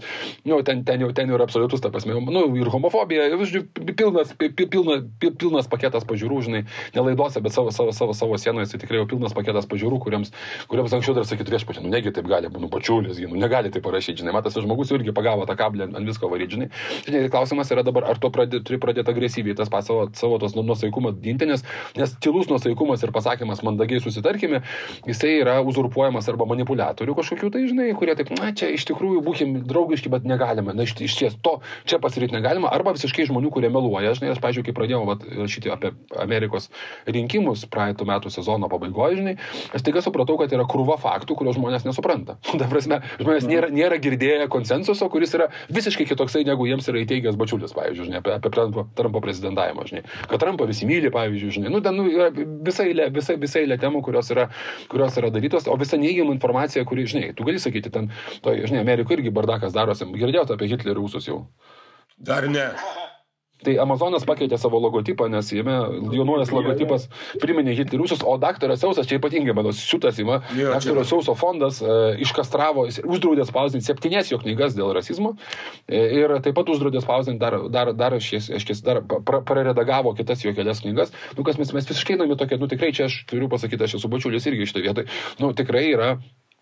nu ten, ten jau, ten jau yra absoliutus, ta prasme, nu, ir homofobija, pilnas, pilnas, pilnas paketas pažiūrų, žinai, nelaidose, bet savo, savo, savo, savo sienoje, tai tikrai jau pilnas paketas pažiūrų, kuriems, kuriems anksčiau dar sakytų viešpatie, nu, negi taip gali, nu, Bačiulis, nu, negali taip parašyti, žinai, matas, žmogus irgi pagavo tą kablį ant visko varyti, žinai. Žinai, klausimas yra dabar, ar tu pradė, turi pradėti agresyviai tas pas savo, savo tos nuosaikumą dinti, nes, nes tylus nuosaikumas ir pasakymas mandagiai susitarkime, jisai yra uzurpuojamas arba manipuliatorių kažkokių, tai žinai, kurie taip, na, čia iš tikrųjų būkim draugiški, bet negalime, na, iš, iš ties to čia pasirinkti negalima, arba visiškai žmonių, kurie meluoja, žinai, aš, pavyzdžiui, kai pradėjau vat, rašyti apie Amerikos rinkimus praeitų metų sezono pabaigoje, žinai, aš tik supratau, kad yra krūva faktų, kuriuos žmonės nesupranta. Ta prasme, žmonės nėra, nėra girdėję konsensuso, kuris yra visiškai kitoksai, negu jiems yra įteigęs Bačiulis, pavyzdžiui, žinai, apie, apie Trumpo, Trumpo prezidentavimą, žinai. Kad Trumpą visi myli, pavyzdžiui, žinai. Nu, ten nu, yra visai eilė, visai, visai eilė temų, kurios yra, kurios yra darytos, o visa neigiama informacija, kuri, žinai, tu gali sakyti, ten, to, žinai, Amerikoje irgi bardakas darosi. Girdėjote apie Hitlerį Rusus jau?
Dar ne.
Tai Amazonas pakeitė savo logotipą, nes jame jaunuojas logotipas priminė Hitlerį Rusus, o daktaras Sausas, čia ypatingai, mano, siutas ima, daktaras Sauso fondas e, iškastravo, uždraudė spausdinti septynės jo knygas dėl rasizmo e, ir taip pat uždraudė spausdinti dar, dar, dar, šies, šies, dar pra, praredagavo kitas jo kelias knygas. Nu, kas mes, mes visiškai nami tokie, nu tikrai čia aš turiu pasakyti, aš esu Bačiulis irgi šitą vietą, nu tikrai yra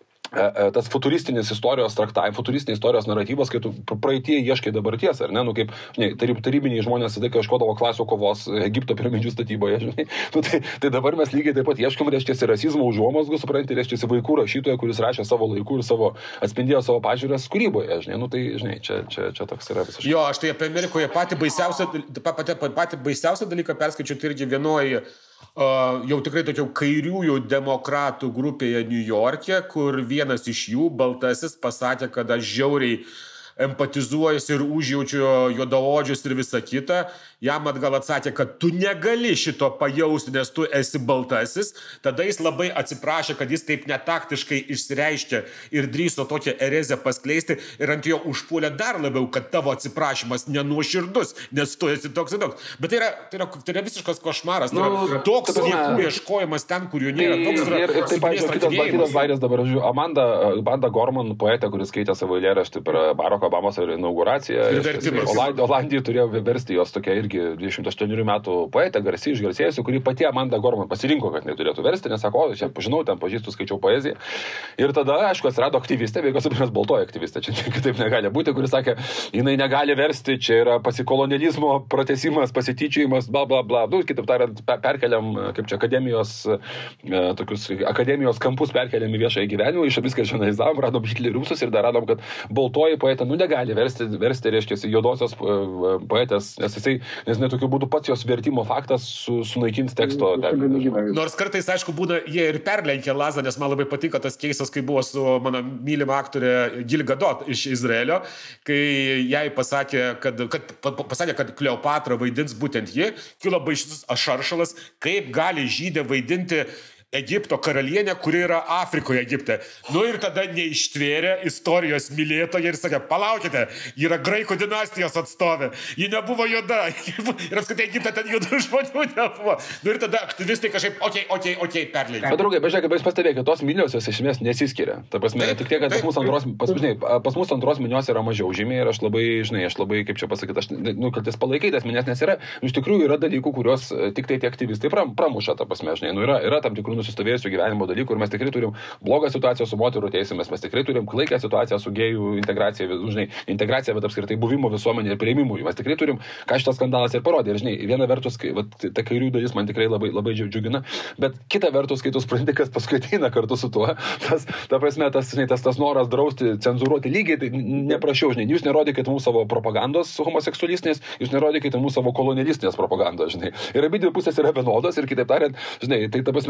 tas futuristinis istorijos traktavimas, futuristinės istorijos naratyvas, kai tu praeitie ieškai dabarties, ar ne, nu kaip, ne, tarib, tarybiniai žmonės tada kažkodavo klasių kovos Egipto piramidžių statyboje, žinai, nu, tai, tai dabar mes lygiai taip pat ieškom, reiškiasi, rasizmo užuomazgų, supranti, reiškiasi, vaikų rašytojo, kuris rašė savo laikų ir savo, atspindėjo savo pažiūras kūryboje, žinai, nu, tai, žinai, čia, čia, čia toks yra visiškai.
Jo, aš tai apie Amerikoje patį baisiausią, patį, patį baisiausią dalyką perskaičiu, tai irgi vienoje Uh, jau tikrai tokių kairiųjų demokratų grupėje New York'e, kur vienas iš jų, baltasis, pasakė, kad aš žiauriai empatizuojas ir užjaučiu juodaodžius ir visą kitą. Jam atgal atsakė, kad tu negali šito pajausti, nes tu esi baltasis. Tada jis labai atsiprašė, kad jis taip netaktiškai išsireiškė ir drįso tokią erezę paskleisti ir ant jo užpuolė dar labiau, kad tavo atsiprašymas nenuoširdus, nes tu esi toks ir toks. Bet tai yra, tai yra, tai yra visiškas košmaras. Tai yra nu, toks niekų ieškojimas ten, kur jų nėra. Toks yra,
ir, ir taip, pavyzdžiui, kitas, kitas bairės dabar, žiūrėjau, Amanda, Amanda Gorman, poetė, kuris skaitė savo eilėraštį per Baroko Obamos inauguraciją. Olandijai turėjo versti jos tokia irgi dvidešimt aštuonių metų poetė, garsiai išgarsėjusi, kuri pati Amanda Gorman pasirinko, kad neturėtų versti, nes sako, o, čia pažinau, ten pažįstu, skaičiau poeziją. Ir tada, aišku, atsirado aktyvistė, veikos apimas baltoji aktyvistė, čia kitaip negali būti, kuris sakė, jinai negali versti, čia yra pasikolonializmo pratesimas, pasityčiajimas, bla, bla, bla. Nu, kitaip tariant, perkeliam, kaip čia, akademijos, tokius, akademijos kampus perkeliam į viešąjį gyvenimą, iš viską išanalizavom, radom Hitlerį Rusus ir dar radom, kad baltoji poetė, nu, negali versti, versti reiškia, juodosios poetės, nes jisai, nes netokiu būdu pats jos vertimo faktas su, sunaikins teksto.
Nors kartais, aišku, būna, jie ir perlenkė lazą, nes man labai patiko tas keisas, kai buvo su mano mylima aktorė Gil Gadot iš Izraelio, kai jai pasakė, kad, kad, pasakė, kad Kleopatra vaidins būtent ji, kilo baisus ašaršalas, kaip gali žydė vaidinti Egipto karalienė, kuri yra Afrikoje Egipte. Nu ir tada neištvėrė istorijos mylėtoja ir sakė, palaukite, ji yra graikų dinastijos atstovė, ji nebuvo juoda, ir apskritai Egipte ten juodų žmonių nebuvo. Nu ir tada aktyvistai kažkaip, okei, okay, okei, okay, okei, okay, perleidė.
Bet draugai, bežiūrėk, bet jūs pastebėkite, tos minios jos iš esmės nesiskiria. Ta prasme, taip, tik tiek, kad taip, pas mus antros, pas, žinai, pas mus antros minios yra mažiau žymiai ir aš labai, žinai, aš labai, kaip čia pasakyti, aš, nu, kad jis palaikai tas minės, nes yra, nu, iš tikrųjų yra dalykų, kuriuos tik tai tie aktyvistai pram, pramuša, ta prasme, žinai, nu, yra, yra tam tikrų nusistovėjusių gyvenimo dalykų ir mes tikrai turim blogą situaciją su moterų teisėmis, mes tikrai turim klaikę situaciją su gėjų integracija, žinai, integracija, bet apskritai buvimo visuomenė ir prieimimui. Mes tikrai turim, ką šitas skandalas ir parodė. Ir, žinai, viena vertus, kai, vat, ta kairių dalis man tikrai labai, labai džiugina, bet kita vertus, kai tu supranti, kas paskui ateina kartu su tuo, tas, ta prasme, tas, žinai, tas, tas noras drausti, cenzuruoti lygiai, tai neprašiau, žinai, jūs nerodykite mūsų savo propagandos homoseksualistinės, jūs nerodykite mūsų savo kolonialistinės propagandos, žinai. Ir abi dvi pusės yra vienodos ir kitaip tariant, žinai, tai ta prasme, tai tu žiūri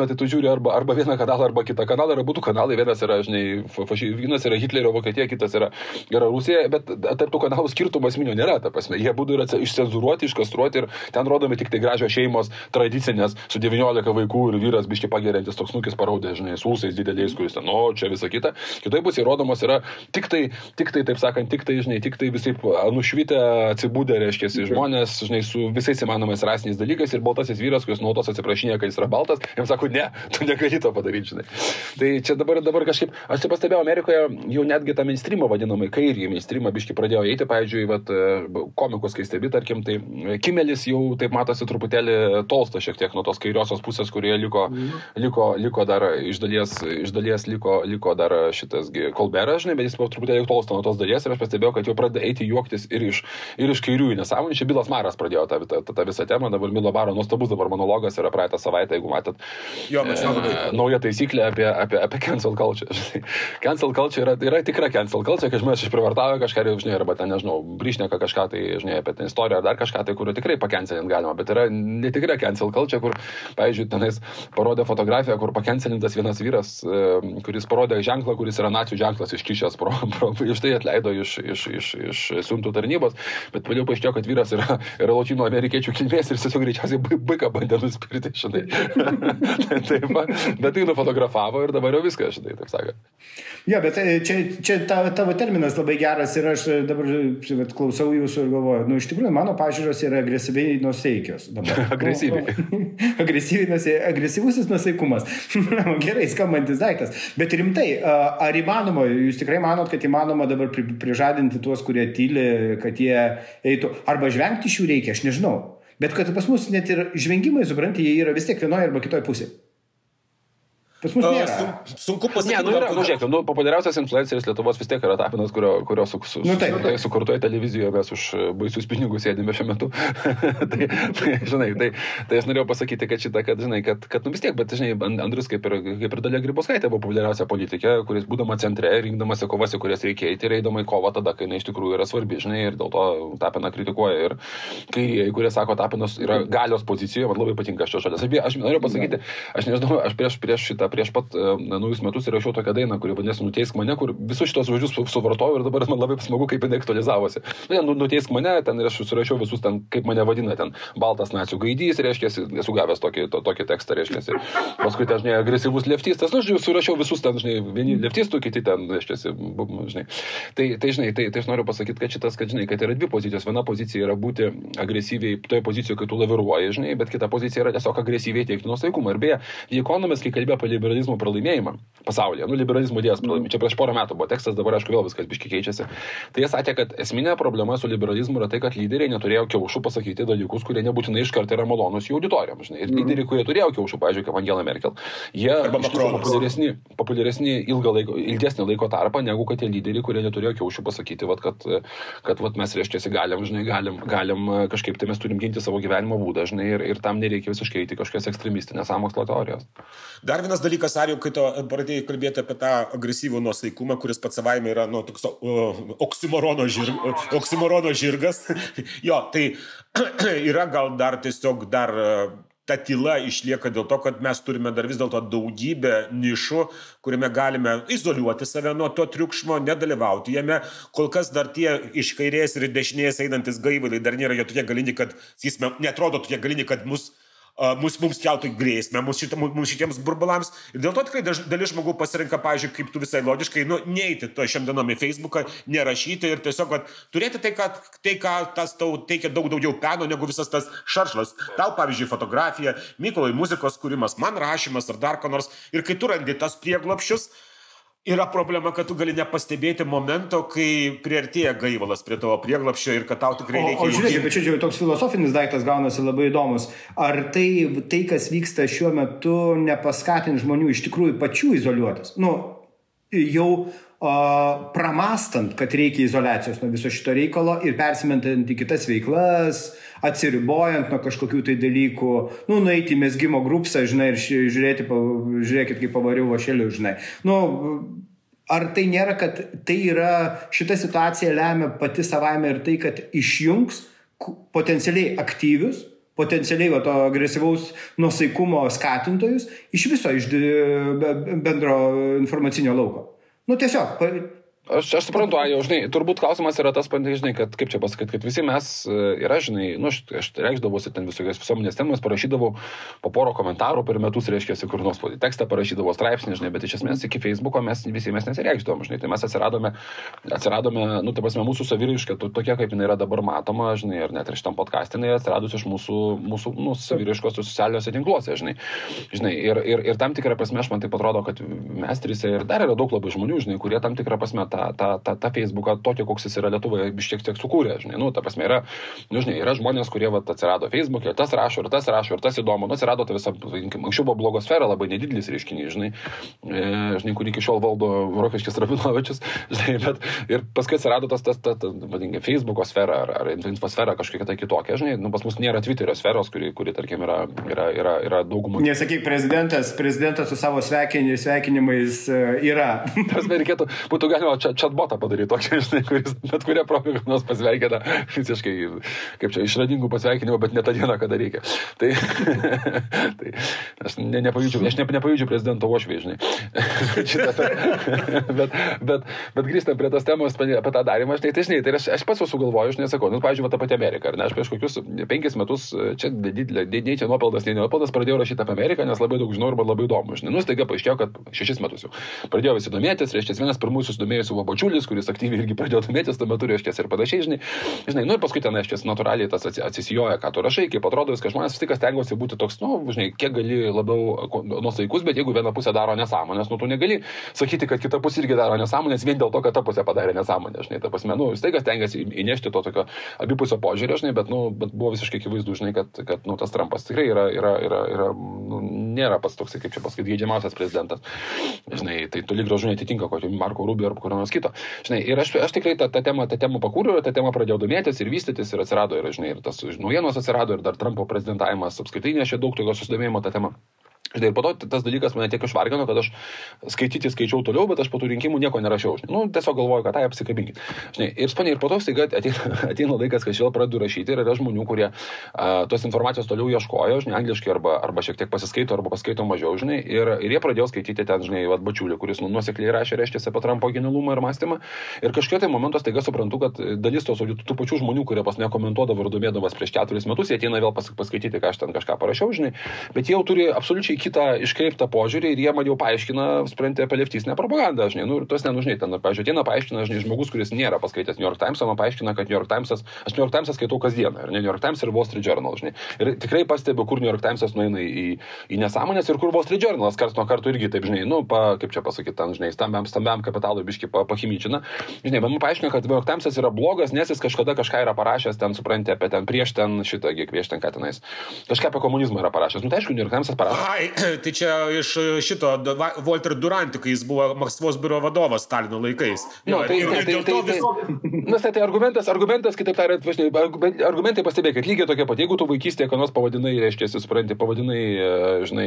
turi arba, arba vieną kanalą, arba kitą kanalą, arba būtų kanalai, vienas yra, žinai, faši, vienas yra Hitlerio Vokietija, kitas yra, yra Rusija, bet tarp tų kanalų skirtumo esminio nėra, ta prasme. Jie būtų yra išcenzuruoti, iškastruoti ir ten rodomi tik tai gražios šeimos, tradicinės, su devyniolika vaikų ir vyras biški pagerintis toks nukis parodė, žinai, su ūsais dideliais, kuris ten, o čia visa kita. Kitai bus įrodomos yra tik tai, tik tai, taip sakant, tik tai, žinai, tik tai visai nušvitę, atsibūdę, reiškia, žmonės, žinai, su visais įmanomais rasiniais dalykais ir baltasis vyras, kuris nuolatos atsiprašinėja, kad jis yra baltas, jiems sako, ne, tu negali to padaryti, žinai. Tai čia dabar, dabar kažkaip, aš čia pastebėjau Amerikoje, jau netgi tą mainstreamą vadinamai, kairį mainstreamą biški pradėjo eiti, pavyzdžiui, vat, komikus, kai stebi, tarkim, tai Kimelis jau, taip matosi, truputėlį tolsta šiek tiek nuo tos kairiosios pusės, kurie liko, liko, liko dar, iš dalies, iš dalies liko, liko dar šitas Kolberas, žinai, bet jis truputėlį tolsta nuo tos dalies ir aš pastebėjau, kad jau pradeda eiti juoktis ir iš, ir iš kairiųjų nesąmonių. Čia Bilas Maras pradėjo tą, tą, tą, tą visą temą, dabar Milo Baro nuostabus dabar monologas yra praeitą savaitę, jeigu matėt.
Jo, mačiau,
e, nauja taisyklė apie, apie, apie cancel culture. Cancel culture yra, yra tikra cancel culture, kai žmonės išprivartavo kažką, žinai, arba ten, nežinau, brišneka kažką, tai, žinai, apie tą istoriją ar dar kažką, tai kur tikrai pakencelint galima, bet yra netikra cancel culture, kur, pavyzdžiui, tenais parodė fotografiją, kur pakencelintas vienas vyras, kuris parodė ženklą, kuris yra nacių ženklas iškišęs pro, pro, iš tai atleido iš, iš, iš, iš siuntų tarnybos, bet vėliau paaiškėjo, kad vyras yra, yra lotynų amerikiečių kilmės ir tiesiog greičiausiai baiką bandė nuspirti, žinai. Taip, bet tai nufotografavo ir dabar jau viskas, žinai, taip sakant.
Jo, bet čia, čia tavo, tavo terminas labai geras ir aš dabar vat, klausau jūsų ir galvoju, nu iš tikrųjų mano pažiūros yra agresyviai nusaikios.
Agresyviai.
Agresyviai, agresyvusis nusaikumas. Gerai, skambantis daiktas. Bet rimtai, ar įmanoma, jūs tikrai manot, kad įmanoma dabar pri, prižadinti tuos, kurie tyli, kad jie eitų, arba žvengti iš jų reikia, aš nežinau. Bet kad pas mus net ir žvengimai, supranti, jie yra vis tiek vienoje arba kitoje pusėje. Pas mus nėra.
Sun, sunku pasakyti.
Ne, nu yra, nu žiūrėk, nu, populiariausias influenceris Lietuvos vis tiek yra Tapinas, kurio, kurio su, su, nu, taip, taip. sukurtoje televizijoje mes už baisius pinigus sėdime šiuo metu. tai, tai, žinai, tai, tai aš norėjau pasakyti, kad šitą, kad, žinai, kad, kad nu vis tiek, bet, žinai, Andrius kaip ir, kaip ir Dalia Grybauskaitė buvo populiariausia politikė, kuris būdama centre, rinkdamasi kovasi, kurias reikia eiti ir eidama į kovą tada, kai jinai iš tikrųjų yra svarbi, žinai, ir dėl to Tapiną kritikuoja. Ir kai, kurie sako, Tapinas yra galios pozicijoje, man labai patinka šio žodės. Aš, aš norėjau pasakyti, aš nežinau, aš prieš, prieš šitą prieš pat uh, naujus metus įrašiau tokią dainą, kuri vadinasi Nuteisk mane, kur visus šitos žodžius suvartojau ir dabar man labai smagu, kaip jinai aktualizavosi. Nu, Nuteisk mane, ten ir aš surašiau visus ten, kaip mane vadina, ten baltas nacių gaidys, reiškia, esu gavęs tokį, to, tokį tekstą, reiškia. Paskui ten, žinai, agresyvus leftistas, nu, žinai, surašiau visus ten, žinai, vieni leftistų, kiti ten, reiškia, žinai. Tai, tai, žinai, tai, tai aš noriu pasakyti, kad šitas, kad, žinai, kad yra dvi pozicijos. Viena pozicija yra būti agresyviai toje pozicijoje, kai tu laviruoji, žinai, bet kita pozicija yra tiesiog agresyviai teikti nuosaikumą. Ir beje, The Economist, kai kalbėjo apie liberalizmo pralaimėjimą pasaulyje, nu, liberalizmo idėjas pralaimėjimą, čia prieš porą metų buvo tekstas, dabar aišku vėl viskas biškai keičiasi. Tai jie sakė, kad esminė problema su liberalizmu yra tai, kad lyderiai neturėjo kiaušų pasakyti dalykus, kurie nebūtinai iškart yra malonus jų auditorijoms, žinai. Ir lyderiai, kurie turėjo kiaušų, pavyzdžiui, kaip Angela Merkel, jie populiaresni, populiaresni ilgą laiko, ilgesnį laiko tarpą, negu kad tie lyderiai, kurie neturėjo kiaušų pasakyti, vat, kad, kad vat, mes reiškia galim, žinai, galim, galim kažkaip tai mes turim ginti savo gyvenimo būdą, žinai, ir, ir tam nereikia visiškai eiti kažkokias ekstremistinės sąmokslo teorijos.
Dar vienas dalykas, Arijau, kai tu pradėjai kalbėti apie tą agresyvų nuosaikumą, kuris pats savaime yra, nu, toks uh, oksimorono, žirg, uh, oksimorono žirgas. Jo, tai yra gal dar tiesiog dar uh, ta tyla išlieka dėl to, kad mes turime dar vis dėlto daugybę nišų, kuriame galime izoliuoti save nuo to triukšmo, nedalyvauti jame. Kol kas dar tie iš kairės ir dešinės einantis gaivaliai dar nėra jie tokie galini, kad, sakysime, netrodo tokie galini, kad mus Uh, mums, mums keltų grėsmę, mums, šita, mums šitiems burbulams. Ir dėl to tikrai dalis žmogų pasirinka, pavyzdžiui, kaip tu visai logiškai, nu, neiti to šiandienom į Facebooką, nerašyti ir tiesiog kad, turėti tai, kad tai, ką tas tau teikia daug daugiau peno, negu visas tas šaršlas. Tau, pavyzdžiui, fotografija, Mykolai muzikos kūrimas, man rašymas ar dar ko nors. Ir kai tu randi tas prieglobsčius, yra problema, kad tu gali nepastebėti momento, kai priartėja gaivalas prie tavo prieglapščio ir kad tau tikrai reikia...
O, o žiūrėk, bet čia toks filosofinis daiktas gaunasi labai įdomus. Ar tai, tai, kas vyksta šiuo metu, nepaskatins žmonių iš tikrųjų pačių izoliuotis? Nu, jau o, pramastant, kad reikia izoliacijos nuo viso šito reikalo ir persimentant į kitas veiklas, atsiribojant nuo kažkokių tai dalykų, nu, nueiti į mezgimo grupsą, žinai, ir žiūrėti, žiūrėkit, kaip pavariau vašeliu, žinai. Nu, ar tai nėra, kad tai yra, šita situacija lemia pati savaime ir tai, kad išjungs potencialiai aktyvius, potencialiai va, to agresyvaus nuosaikumo skatintojus iš viso iš bendro informacinio lauko. Nu tiesiog...
Aš, aš suprantu, jau, žinai, turbūt klausimas yra tas, žinai, kad kaip čia pasakyti, kad visi mes yra, žinai, nu, aš, aš reikšdavosi ten visokios visuomenės temas, parašydavau po poro komentarų per metus, reiškia, kur nors tekstą parašydavau straipsnį, žinai, bet iš esmės iki Facebooko mes visi mes nesireikšdavom, žinai, tai mes atsiradome, atsiradome, nu, tai pasme, mūsų saviraiška tokia, kaip jinai yra dabar matoma, žinai, ir net ir šitam podcastinai atsiradus iš mūsų, mūsų, nu, saviraiškos socialiniuose tinkluose, žinai, žinai, ir, ir, ir tam tikrą prasme, aš man taip atrodo, kad mes trise ir dar yra daug labai žmonių, žinai, kurie tam tikrą prasme tą, tą, tą, tą Facebooką tokį, koks jis yra Lietuvoje, šiek tiek sukūrė, žinai, nu, ta prasme, yra, nu, žinai, yra žmonės, kurie vat, atsirado Facebook'e, ir tas rašo, ir tas rašo, ir tas įdomu, nu, atsirado ta visa, anksčiau buvo blogosfera, labai nedidelis reiškinys, žinai, e, žinai, kurį iki šiol valdo Rokiškis Rabinovičius, žinai, bet ir paskui atsirado tas, tas, tas, tas vadinkim, Facebook'o sfera, ar, ar infosfera kažkokia tai kitokia, žinai, nu, pas mus nėra Twitterio sferos, kuri, kuri tarkim, yra, yra, yra, yra daugumą.
Nesakyk, prezidentas, prezidentas su savo sveikini, sveikinimais yra.
Tas reikėtų, būtų galima čia chatbotą padaryti tokį, žinai, kuris bet kurią progą nors pasveikina visiškai, kaip čia, išradingų pasveikinimų, bet ne tą dieną, kada reikia. Tai, tai aš ne, nepajūdžiu, aš ne, nepajūdžiu prezidento uošvei, žinai. bet, bet, bet grįžtant prie tos temos apie tą darymą, žinai, tai žinai, tai aš, aš pats sugalvoju, aš nesakau, nu, pavyzdžiui, tą patį Ameriką, ar ne, aš prieš kokius penkis metus, čia nei čia nuopelnas, nei nuopelnas, pradėjau rašyti apie Ameriką, nes labai daug žinau ir man labai įdomu, žinai, nu, staiga paaiškėjo, kad šešis metus jau pradėjau visi domėtis, reiškia, vienas pirmųjų susidomėjusių buvo Bačiulis, kuris aktyviai irgi pradėjo domėtis, tuo metu reiškia ir panašiai, žinai, žinai, nu ir paskui ten, reiškia, natūraliai tas atsisijoja, ką tu rašai, kaip atrodo viskas, žmonės vis tik stengiasi būti toks, nu, žinai, kiek gali labiau nuosaikus, bet jeigu viena pusė daro nesąmonės, nu, tu negali sakyti, kad kita pusė irgi daro nesąmonės vien dėl to, kad ta pusė padarė nesąmonės, žinai, ta prasme, nu, vis tik stengiasi įnešti to tokio abipusio požiūrio, žinai, bet, nu, bet buvo visiškai akivaizdu, žinai, kad, kad, nu, tas Trumpas tikrai yra, yra, yra, yra nu, nėra pats toksai, kaip čia pasakyti, geidžiamiausias prezidentas, žinai, tai toli gražu netitinka kokio Marko Rubio ar kokio nors kito, žinai, ir aš, aš tikrai tą, tą temą, tą temą pakūriau, tą temą pradėjau domėtis ir vystytis ir atsirado, ir, žinai, ir tas naujienos atsirado, ir dar Trumpo prezidentavimas apskritai nešė daug tokio susidomėjimo tą temą. Ir po to tas dalykas mane tiek išvargino, kad aš skaityti skaičiau toliau, bet aš po tų rinkimų nieko nerašiau. Žinai. Nu, tiesiog galvoju, kad tai apsikabinkit. Žinai, ir spaniai, ir po to staiga ateina, ateina laikas, kai aš vėl pradedu rašyti ir yra žmonių, kurie uh, tos informacijos toliau ieškojo, žinai, angliškai arba, arba šiek tiek pasiskaito, arba paskaito mažiau, žinai, ir, ir jie pradėjo skaityti ten, žinai, vat Bačiulį, kuris nu, nuosekliai rašė, reiškia, apie Trumpo genialumą ir mąstymą. Ir kažkiek tai momentu staiga suprantu, kad dalis tos tų pačių žmonių, kurie pas nekomentuodavo ir domėdavas prieš keturis metus, jie ateina vėl pas, paskaityti, ką aš ten kažką parašiau, žinai, bet jie jau turi absoliučiai kitą iškreiptą požiūrį ir jie man jau paaiškina, sprendė apie leftistinę propagandą, žinai, nu ir tos nenužinai, ten, pavyzdžiui, ateina paaiškina, žinai, žmogus, kuris nėra paskaitęs New York Times'o, man paaiškina, kad New York Times'as, aš New York Times'ą skaitau kasdieną, ir ne New York Times ir Wall Street Journal, žinai, ir tikrai pastebiu, kur New York Times'as nueina į, į nesąmonės ir kur Wall Street Journal'as karts nuo karto irgi, taip, žinai, nu, pa, kaip čia pasakyti, ten, žinai, stambiam, stambiam kapitalui biški pa, pachimyčina, žinai, bet man paaiškina, kad New York Times'as yra blogas, nes jis kažkada kažką yra parašęs, ten supranti apie ten prieš ten šitą, prieš ten ką tenais, kažką apie komunizmą yra parašęs, nu, tai aišku, New York Times'as parašė.
Ai, tai čia iš šito Walter Durant, kai jis buvo Maskvos biuro vadovas Stalino laikais.
Jo, tai, ir, tai, ir tai, tai, viso... tai, tai, tai argumentas, argumentas, kitaip tariant, argumentai pastebėk, kad lygiai tokia pat, jeigu tu vaikystėje, ką nors pavadinai, reiškia, supranti, pavadinai, žinai,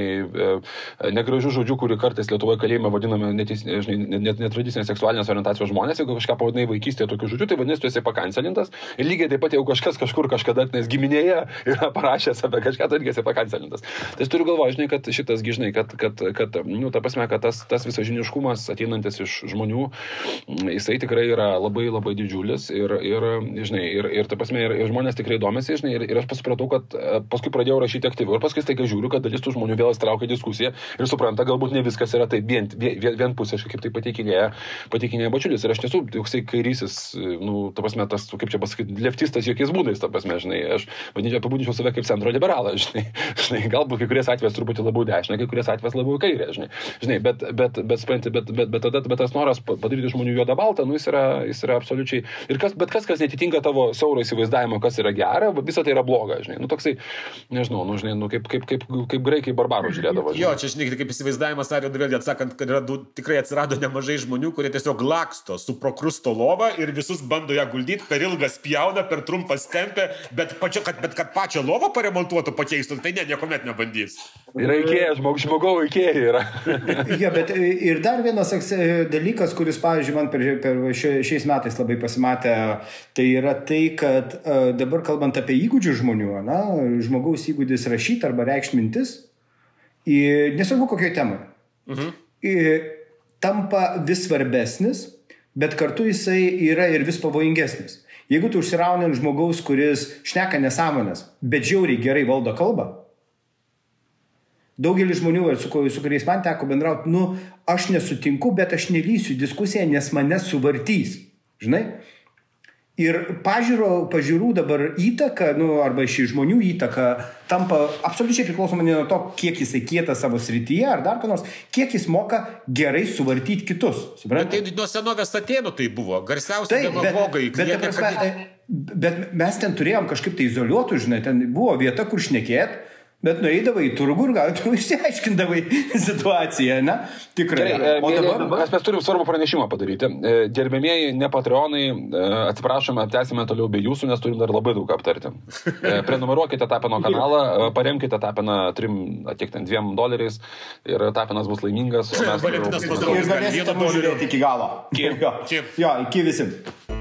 negražių žodžių, kurį kartais Lietuvoje kalėjime vadiname netis, žinai, net, netradicinės seksualinės orientacijos žmonės, jeigu kažką pavadinai vaikystėje tokių žodžių, tai vadinasi, tu esi pakancelintas. Ir lygiai taip pat, jeigu kažkas kažkur kažkada nes giminėje yra parašęs apie kažką, tai irgi esi pakancelintas. Tai turiu galvoje, žinai, kad šitas, žinai, kad, kad, kad nu, ta prasme, kad tas, tas visažiniškumas ateinantis iš žmonių, jisai tikrai yra labai, labai didžiulis ir, ir žinai, ir, ir ta prasme, ir, ir žmonės tikrai domisi, žinai, ir, ir aš pasipratau, kad paskui pradėjau rašyti aktyviau ir paskui staiga žiūriu, kad dalis tų žmonių vėl įstraukia diskusiją ir supranta, galbūt ne viskas yra taip vien, vien, vienpusiškai, kaip tai pateikinėja, pateikinėja Bačiulis. Ir aš tiesų, toksai kairysis, nu, ta prasme, tas, kaip čia pasakyti, leftistas jokiais būdais, ta prasme, žinai, aš vadinčiau, apibūdinčiau save kaip centro liberalą, žinai, žinai, galbūt kai kuriais atvejais truputį labiau dešinę, kai kuriais atvejais labiau kairę, žinai, žinai, bet, bet, bet, bet, bet, bet, bet tada, bet tas noras padaryti žmonių juodą baltą, nu, jis yra, jis yra absoliučiai, ir kas, bet kas, kas netitinka tavo siauro įsivaizdavimo, kas yra gera, visa tai yra bloga, žinai, nu, toksai, nežinau, nu, žinai, nu, kaip, kaip, kaip, kaip graikai barbarų žiūrėdavo.
Jo, čia, žinai, kaip įsivaizdavimas, ar vėlgi atsakant, kad yra, tikrai atsirado nemažai žmonių, kurie tiesiog laksto su prokrusto lova ir visus bando ją guldyti, per ilgą spjaudą, per trumpą stempę, bet, pačio, kad, bet kad pačią lovą paremontuotų, pakeistų, tai ne, niekuomet nebandys.
Yra Ikea, žmog, žmogau Ikea yra.
Ja, bet ir dar vienas dalykas, kuris, pavyzdžiui, man per, per šiais metais labai pasimatė, tai yra tai, kad dabar kalbant apie įgūdžių žmonių, na, žmogaus įgūdis rašyti arba reikšti mintis, nesvarbu kokioje temoje, mhm. tampa vis svarbesnis, bet kartu jisai yra ir vis pavojingesnis. Jeigu tu užsirauni ant žmogaus, kuris šneka nesąmonės, bet žiauriai gerai valdo kalbą, daugelis žmonių, su, su kuriais man teko bendrauti, nu, aš nesutinku, bet aš nelysiu į diskusiją, nes mane suvartys. Žinai? Ir pažiūro, pažiūrų dabar įtaka, nu, arba iš žmonių įtaka, tampa absoliučiai priklausoma nuo to, kiek jisai kieta savo srityje, ar dar ką nors, kiek jis moka gerai suvartyti kitus.
Suprantate? Bet tai nuo senovės Atėnų tai buvo, garsiausi demagogai.
Bet, bet, prasme, bet mes ten turėjom kažkaip tai izoliuotų, žinai, ten buvo vieta, kur šnekėt, bet nueidavai į turgų ir gal tu išsiaiškindavai situaciją, ne? Tikrai.
Gerai, o dabar... Mes, mes turim svarbų pranešimą padaryti. Gerbėmieji, ne patreonai, atsiprašome, tęsime toliau be jūsų, nes turim dar labai daug aptarti. Prenumeruokite Tapino kanalą, paremkite Tapiną trim, kiek ten, dviem doleriais ir Tapinas bus laimingas.
Ir galėsite mus žiūrėti iki galo.
Kiek?
Jo, iki visi.